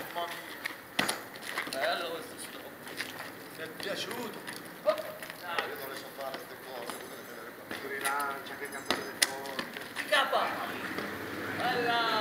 Mamma mia. Bello questo stop. Mi è piaciuto. Oh, Io non le so fare queste cose, che rilancia, che cambia le cose. Capa. Bella.